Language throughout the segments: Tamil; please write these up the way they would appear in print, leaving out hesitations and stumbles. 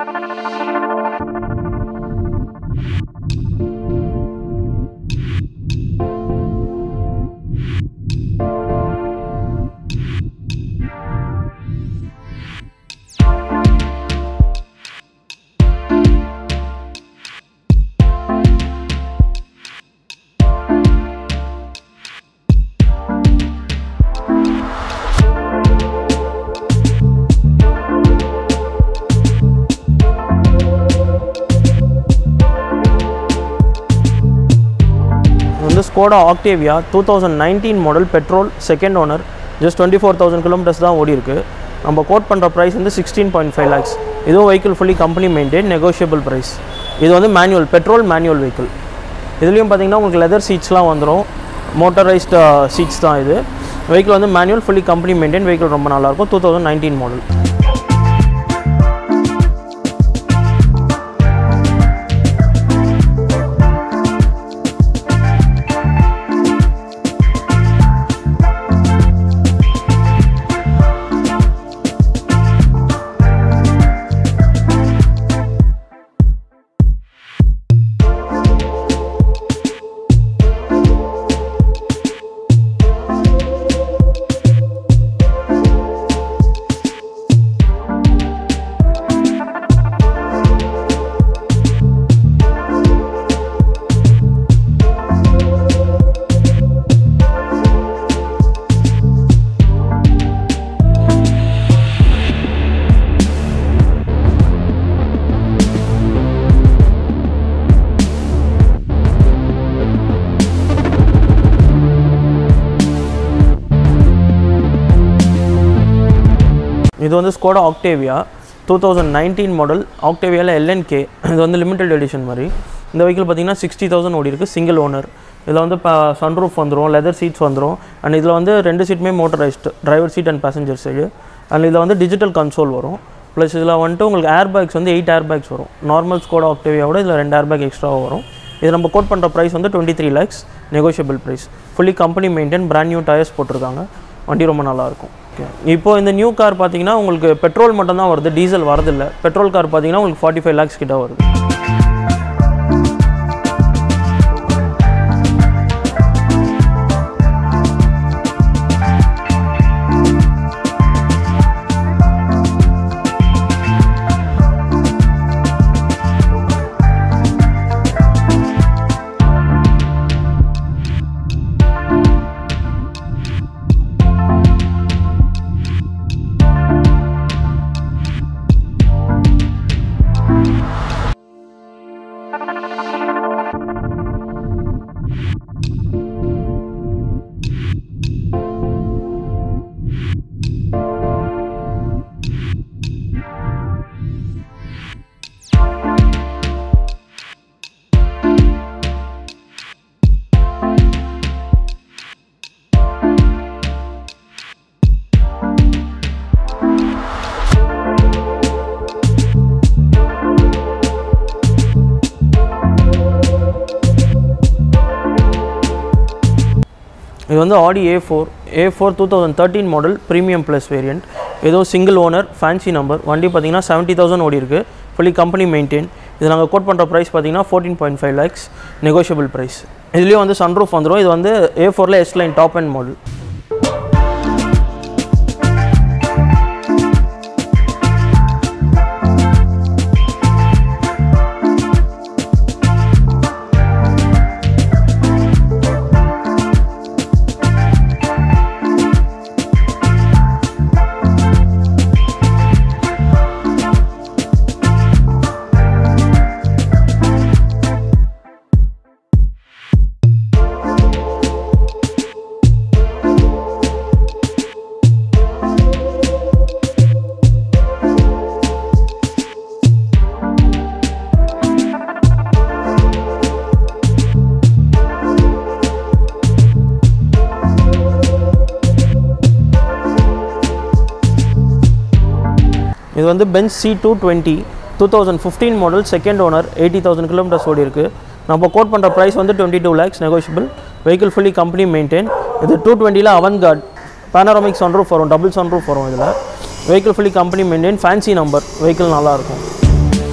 Skoda Octavia 2019 model petrol second owner just 24,000 kilometers தான் ஓடி இருக்கு. நம்ம கோட் பண்ற பிரைஸ் வந்து 16.5 lakhs. இது vehicle fully company maintained negotiable price. இது வந்து manual petrol manual vehicle. இதுலயும் பாத்தீங்கன்னா உங்களுக்கு leather seatsலாம் வந்துரும். motorized seats தான் இது. vehicle வந்து manual fully company maintained vehicle ரொம்ப நல்லா இருக்கும் 2019 model. இது வந்து Skoda Octavia 2019 மாடல் Octaviaல LNK இது வந்து லிமிட்டட் எடிஷன் மாதிரி இந்த வெஹிக்கிள் பாத்தீங்கன்னா 60,000 ஓடி இருக்கு சிங்கிள் ஓனர் இதுல வந்து சன்ரூஃப் வந்துரும் லெதர் சீட்ஸ் வந்துரும் and இதுல வந்து ரெண்டு சீட்டுமே motorised driver seat and passenger side and இதுல வந்து டிஜிட்டல் கன்சோல் வரும் ப்ளஸ் இதுல வந்து உங்களுக்கு ஏர் பேக்ஸ் வந்து 8 ஏர் பேக்ஸ் வரும் நார்மல் Skoda Octavia விட இதுல 2 ஏர் பேக் எக்ஸ்ட்ரா வரும் இது நம்ம கோட் பண்ற பிரைஸ் வந்து 23 lakhs negotiable price fully company maintained brand new tires போட்டுருக்காங்க வண்டி ரொம்ப நல்லா இருக்கும் இப்போ இந்த நியூ கார் பாத்தீங்கன்னா உங்களுக்கு பெட்ரோல் மட்டும் தான் வருது டீசல் வரது இல்ல பெட்ரோல் கார் பாத்தீங்கன்னா உங்களுக்கு 45 lakhs கிட்ட வருது இது வந்து Audi A4 2013 model premium plus variant ஏதோ சிங்கிள் ஓனர் ஃபேன்சி நம்பர் வண்டி பாத்தீங்கன்னா 70,000 ஓடி இருக்கு fully company maintained இது நாங்க கோட் பண்ற பிரைஸ் பாத்தீங்கன்னா 14.5 lakhs negotiable price இதுலயே வந்து சன்ரூஃப் வந்துரும் இது வந்து A4 ல S line top end model இது வந்து Benz C220 2015 model second owner 80,000 kilometers ஓடி இருக்கு நம்ம கோட் பண்ற பிரைஸ் வந்து 22 lakhs negotiable vehicle fully company maintained இது 220 ல avant-garde panoramic sunroof வரும் double sunroof வரும் இதுல vehicle fully company maintained fancy number vehicle நல்லா இருக்கும்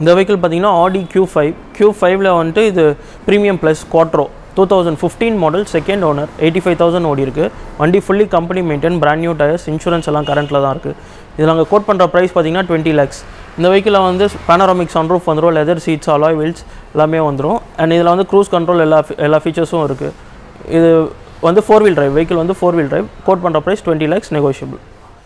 இந்த வெஹிக்கிள் பார்த்தீங்கன்னா ஆடி Q5 வந்துட்டு இது premium plus quattro 2015 model second owner 85,000 ஓடி இருக்குது. வண்டி fully company maintain, brand new tyres, insurance எல்லாம் கரண்ட்டில் தான் இருக்குது. இதில் நாங்கள் கோட் பண்ணுற ப்ரைஸ் பார்த்தீங்கன்னா 20 lakhs. இந்த வெஹிக்கிளில் வந்து பேனராமிக் சன்ரூஃப் வந்துடும், லெதர் சீட்ஸ், அலாய் வீல்ஸ் எல்லாமே வந்துடும். அண்ட் இதில் வந்து க்ரூஸ் கண்ட்ரோல் எல்லா ஃபீச்சர்ஸும் இருக்குது. இது வந்து 4-wheel drive வெஹிக்கிள் வந்து 4-wheel drive. கோட் பண்ணுற price 20 lakhs negotiable.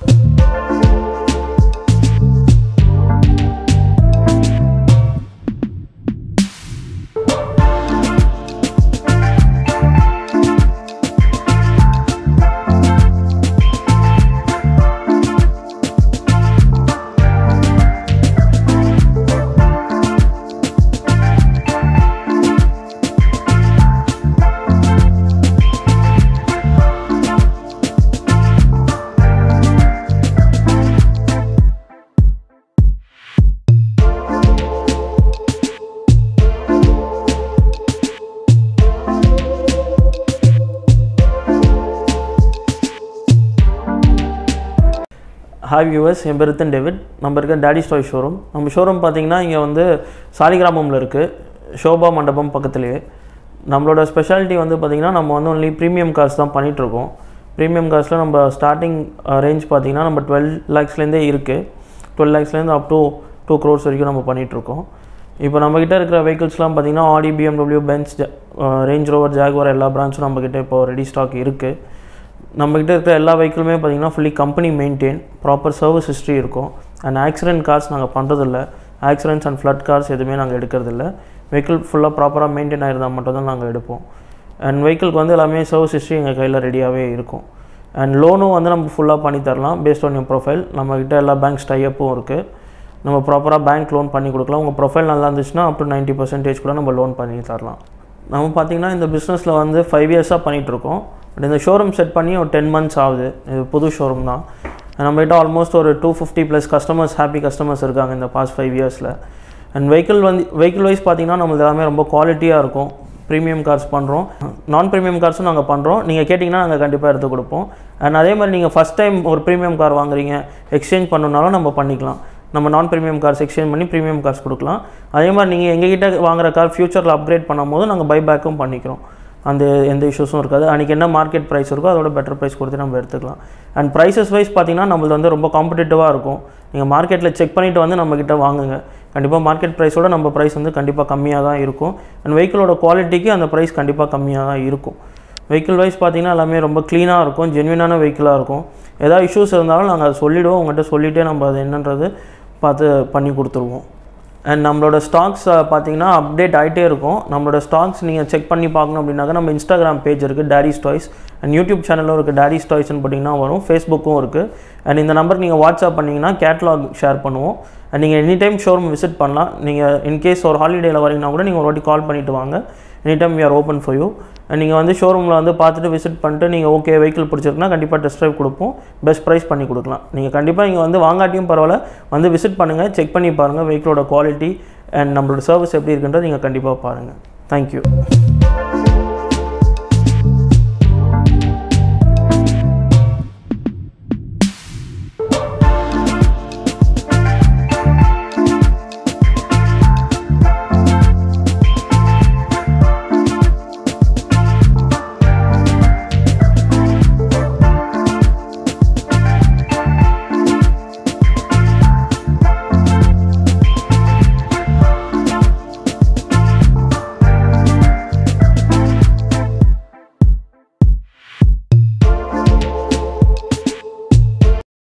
Hi viewers, என் பேர் டேவிட். நம்ம இருக்க டாடிஸ் டாய் ஷோரூம். நம்ம ஷோரூம் பார்த்தீங்கன்னா இங்கே வந்து சாலிகிராமமில் இருக்குது, ஷோபா மண்டபம் பக்கத்துலேயே. நம்மளோட ஸ்பெஷாலிட்டி வந்து பார்த்திங்கன்னா நம்ம வந்து ஒன்லி ப்ரீமியம் கார்ஸ் தான் பண்ணிகிட்ருக்கோம். ப்ரீமியம் கார்ஸில் நம்ம ஸ்டார்டிங் ரேஞ்ச் பார்த்திங்கன்னா நம்ம 12 lakhsலேருந்தே இருக்குது. 12 lakhsலேருந்து அப் டு 2 crores வரைக்கும் நம்ம பண்ணிகிட்ருக்கோம். இப்போ நம்மக்கிட்ட இருக்கிற வெஹிக்கிள்ஸ்லாம் பார்த்திங்கன்னா Audi, BMW, Benz, Range Rover, Jaguar எல்லா பிரான்ச்சும் நம்மக்கிட்ட இப்போ ரெடி ஸ்டாக் இருக்குது. நம்மக்கிட்ட இருக்கிற எல்லா வெஹிக்கிளுமே பார்த்திங்கன்னா fully company maintain, proper service history இருக்கும். அண்ட் ஆக்சிடென்ட் கார்ஸ் நாங்கள் பண்ணுறதில்ல. ஆக்சிடென்ட்ஸ் அண்ட் ஃப்ளட் கார்ஸ் எதுவுமே நாங்கள் எடுக்கிறதில்ல. வெஹிக்கிள் ஃபுல்லாக ப்ராப்பராக மெயின்டைன் ஆகிருந்தால் மட்டும் தான் நாங்கள் எடுப்போம். அண்ட் வெஹிக்கிளுக்கு வந்து எல்லாமே சர்வீஸ் ஹிஸ்ட்ரி எங்கள் கையில் ரெடியாகவே இருக்கும். அண்ட் லோனும் வந்து நம்ம ஃபுல்லாக பண்ணி தரலாம் பேஸ்ட் ஆன் யூர் ப்ரொஃபைல். நம்மக்கிட்ட எல்லா பேங்க்ஸ் டைப்பும் இருக்குது. நம்ம ப்ராப்பராக பேங்க் லோன் பண்ணி கொடுக்கலாம். உங்கள் ப்ரொஃபைல் நல்லா இருந்துச்சுன்னா அப் டு 90% கூட நம்ம லோன் பண்ணி தரலாம். நம்ம பார்த்திங்கன்னா இந்த பிஸ்னஸில் வந்து 5 years பண்ணிகிட்ருக்கோம். பட் இந்த ஷோரூம் செட் பண்ணி ஒரு 10 months ஆகுது. இது புது ஷோரூம் தான். நம்மகிட்ட ஆல்மோஸ்ட் ஒரு 250+ கஸ்டமர்ஸ், ஹாப்பி கஸ்டமர்ஸ் இருக்காங்க இந்த பாஸ்ட் 5 yearsல. அண்ட் வெஹிக்கிள் வைஸ் பார்த்திங்கன்னா நம்மளது எல்லாமே ரொம்ப குவாலிட்டியாக இருக்கும். ப்ரீமியம் கார்ஸ் பண்ணுறோம், நான் ப்ரீமியம் கார்ஸும் நாங்கள் பண்ணுறோம். நீங்கள் கேட்டிங்கன்னா நாங்கள் கண்டிப்பாக எடுத்து கொடுப்போம். அண்ட் அதே மாதிரி நீங்கள் ஃபஸ்ட் டைம் ஒரு ப்ரீமியம் கார் வாங்குறீங்க, எக்ஸ்சேஞ்ச் பண்ணணுன்னாலும் நம்ம பண்ணிக்கலாம். நம்ம நான் ப்ரீமியம் கார்ஸ் எக்ஸ்சேஞ்ச் பண்ணி ப்ரீமியம் கார்ஸ் கொடுக்கலாம். அதே மாதிரி நீங்கள் எங்ககிட்ட வாங்குற கார் ஃப்யூச்சரில் அப்கிரேட் பண்ணும்போது நாங்கள் பைபேக்கும் பண்ணிக்கிறோம். அந்த எந்த இஷ்யூஸும் இருக்காது. அன்றைக்கி என்ன மார்க்கெட் ப்ரைஸ் இருக்கோ அதோட பெட்டர் ப்ரைஸ் கொடுத்து நம்ம எடுத்துக்கலாம். அண்ட் ப்ரைஸஸ் வைஸ் பார்த்திங்கன்னா நம்மளது வந்து ரொம்ப காம்படிட்டிவாக இருக்கும். நீங்கள் மார்க்கெட்டில் செக் பண்ணிவிட்டு வந்து நம்மக்கிட்ட வாங்குங்க. கண்டிப்பாக மார்க்கெட் ப்ரைஸோட நம்ம ப்ரைஸ் வந்து கண்டிப்பாக கம்மியாக தான் இருக்கும். அண்ட் வெஹிக்கிளோட குவாலிட்டிக்கு அந்த ப்ரைஸ் கண்டிப்பாக கம்மியாக தான் இருக்கும். வெஹிக்கிள் வைஸ் பார்த்திங்கன்னா எல்லாமே ரொம்ப க்ளீனாக இருக்கும், ஜென்யூனான வெஹிக்கிளாக இருக்கும். ஏதாவது இஷ்யூஸ் இருந்தாலும் நாங்கள் அதை சொல்லிவிடுவோம். உங்கள்கிட்ட சொல்லிவிட்டே நம்ம அது என்னன்றது பார்த்து பண்ணி கொடுத்துருவோம். அண்ட் நம்மளோட ஸ்டாக்ஸ் பார்த்திங்கன்னா அப்டேட் ஆகிட்டே இருக்கும். நம்மளோட ஸ்டாக்ஸ் நீங்கள் செக் பண்ணி பார்க்கணும் அப்படின்னாக்கா நம்ம இன்ஸ்டாகிராம் பேஜ் இருக்குது, டாடிஸ் டாய்ஸ். அண்ட் யூடியூப் சேனலும் இருக்குது, டாடிஸ் டாய்ஸ்னு போட்டிங்கன்னா வரும். ஃபேஸ்புக்கும் இருக்குது. அண்ட் இந்த நம்பருக்கு நீங்கள் வாட்ஸ்அப் பண்ணிங்கன்னா கேட்லாக் ஷேர் பண்ணுவோம். அண்ட் நீங்கள் எனி டைம் ஷோரூம் விசிட் பண்ணலாம். நீங்கள் இன்கேஸ் ஒரு ஹாலிடேயில் வரீங்கன்னா கூட நீங்கள் ஒரு வாட்டி கால் பண்ணிவிட்டு வாங்க. Any time we are open for you. And நீங்கள் வந்து ஷோரூமில் வந்து பார்த்துட்டு விசிட் பண்ணிட்டு நீங்கள் ஓகே வெஹிக்கிள் பிடிச்சிருக்குன்னா கண்டிப்பாக டெஸ்ட் ட்ரைவ் கொடுப்போம். பெஸ்ட் ப்ரைஸ் பண்ணி கொடுக்கலாம். நீங்கள் கண்டிப்பாக இங்கே வந்து வாங்காட்டியும் பரவாயில்ல, வந்து விசிட் பண்ணுங்கள், செக் பண்ணி பாருங்கள் வெஹிக்கிளோட குவாலிட்டி அண்ட் நம்மளோட சர்வீஸ் எப்படி இருக்குன்றது நீங்கள் கண்டிப்பாக பாருங்கள். தேங்க்யூ.